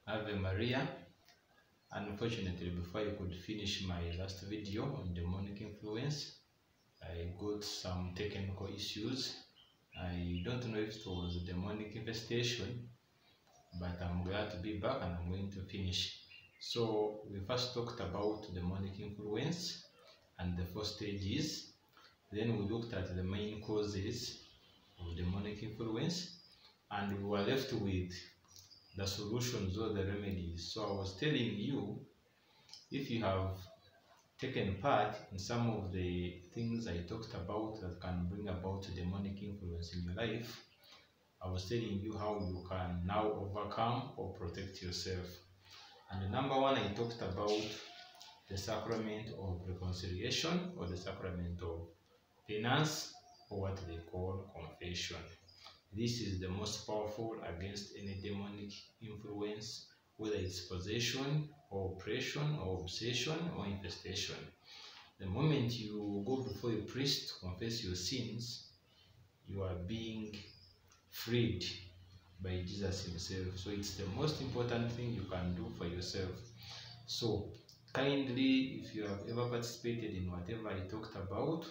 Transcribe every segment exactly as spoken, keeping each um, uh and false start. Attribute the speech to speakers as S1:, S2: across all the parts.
S1: Ave Maria. Unfortunately, before I could finish my last video on demonic influence, I got some technical issues. I don't know if it was a demonic infestation, but I'm glad to be back and I'm going to finish. So we first talked about demonic influence and the four stages. Then we looked at the main causes of demonic influence, and we were left with the solutions or the remedies. So I was telling you, if you have taken part in some of the things I talked about that can bring about demonic influence in your life, I was telling you how you can now overcome or protect yourself. And number one, I talked about the sacrament of reconciliation, or the sacrament of penance, or what they call confession. This is the most powerful against any demonic influence, whether it's possession or oppression or obsession or infestation. The moment you go before a priest to confess your sins, you are being freed by Jesus himself. So it's the most important thing you can do for yourself. So kindly, if you have ever participated in whatever I talked about,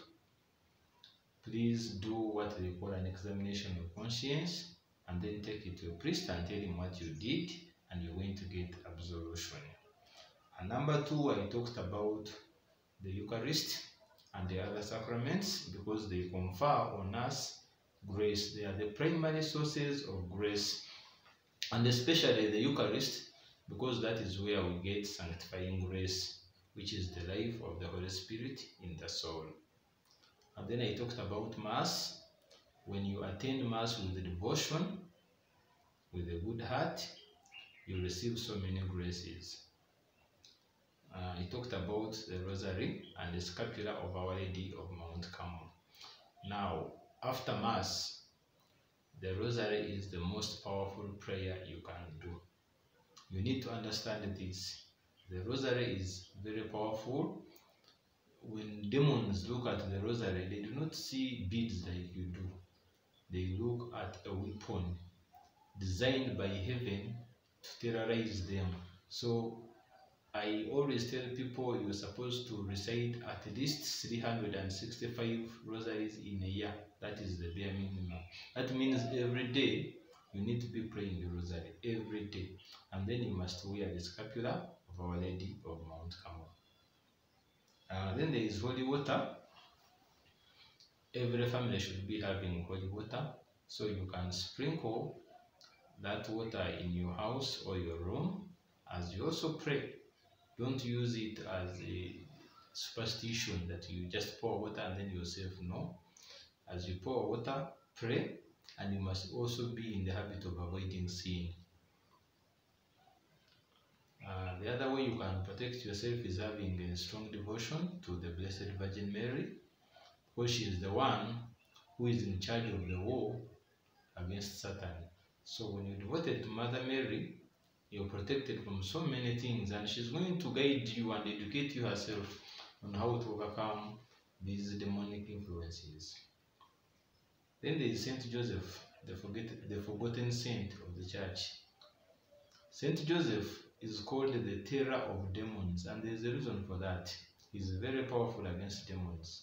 S1: please do what they call an examination of conscience, and then take it to a priest and tell him what you did, and you're going to get absolution. And number two, I talked about the Eucharist and the other sacraments, because they confer on us grace. They are the primary sources of grace, and especially the Eucharist, because that is where we get sanctifying grace, which is the life of the Holy Spirit in the soul. And then I talked about Mass. When you attend Mass with the devotion, with a good heart, you receive so many graces. Uh, I talked about the Rosary and the Scapula of Our Lady of Mount Carmel. Now, after Mass, the Rosary is the most powerful prayer you can do. You need to understand this. The Rosary is very powerful. When demons look at the Rosary, they do not see beads like you do. They look at a weapon designed by heaven to terrorize them. So I always tell people you're supposed to recite at least three hundred sixty-five rosaries in a year. That is the bare minimum. That means every day you need to be praying the Rosary, every day. And then you must wear the Scapula of Our Lady of Mount Carmel. Uh, then there is holy water. Every family should be having holy water, so you can sprinkle that water in your house or your room as you also pray. Don't use it as a superstition that you just pour water and then yourself. No. As you pour water, pray, and you must also be in the habit of avoiding sin. Uh, the other way you can protect yourself is having a strong devotion to the Blessed Virgin Mary, because she is the one who is in charge of the war against Satan. So when you're devoted to Mother Mary, you're protected from so many things, and she's going to guide you and educate you herself on how to overcome these demonic influences. Then there is Saint Joseph, the, forget, the forgotten saint of the church. Saint Joseph is called the terror of demons, and there is a reason for that. He's very powerful against demons.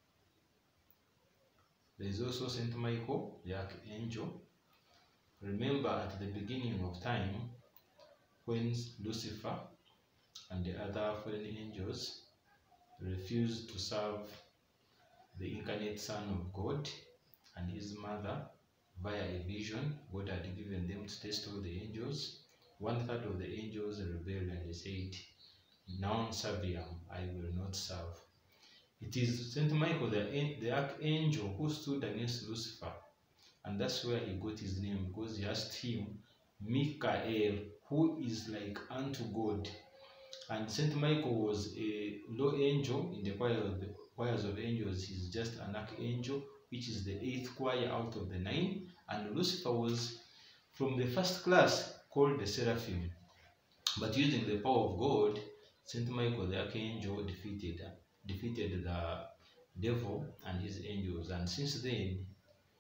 S1: There is also Saint Michael, the archangel. Remember, at the beginning of time, when Lucifer and the other fallen angels refused to serve the incarnate Son of God and his mother via a vision God had given them to test all the angels, one third of the angels rebelled and they said, "Non serviam, I will not serve." It is Saint Michael, the, the archangel, who stood against Lucifer, and that's where he got his name, because he asked him, Michael, who is like unto God. And Saint Michael was a low angel in the choir of the choirs of angels. He's just an archangel, which is the eighth choir out of the nine. And Lucifer was from the first class, called the Seraphim. But using the power of God, Saint Michael the archangel defeated defeated the devil and his angels. And since then,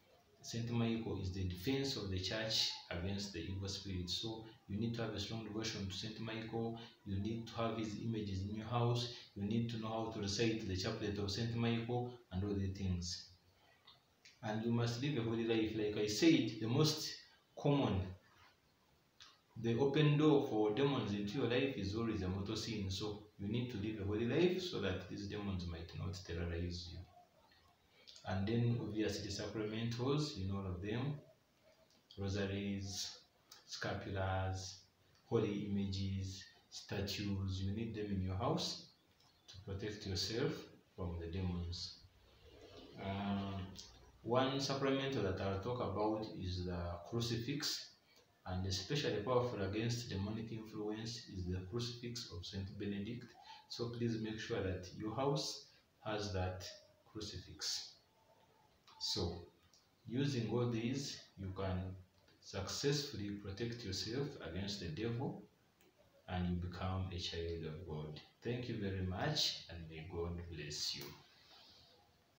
S1: Saint Michael is the defense of the church against the evil spirits. So you need to have a strong devotion to Saint Michael. You need to have his images in your house. You need to know how to recite the chaplet of Saint Michael and all the things. And you must live a holy life. Like I said, the most common, the open door for demons into your life is always a mortal sin. So you need to live a holy life so that these demons might not terrorize you. And then obviously sacramentals, you know all of them, rosaries, scapulars, holy images, statues. You need them in your house to protect yourself from the demons. Um, one sacramental that I'll talk about is the crucifix, and especially powerful against demonic influence is the crucifix of Saint Benedict. So please make sure that your house has that crucifix. So, using all these, you can successfully protect yourself against the devil and you become a child of God. Thank you very much, and may God bless you.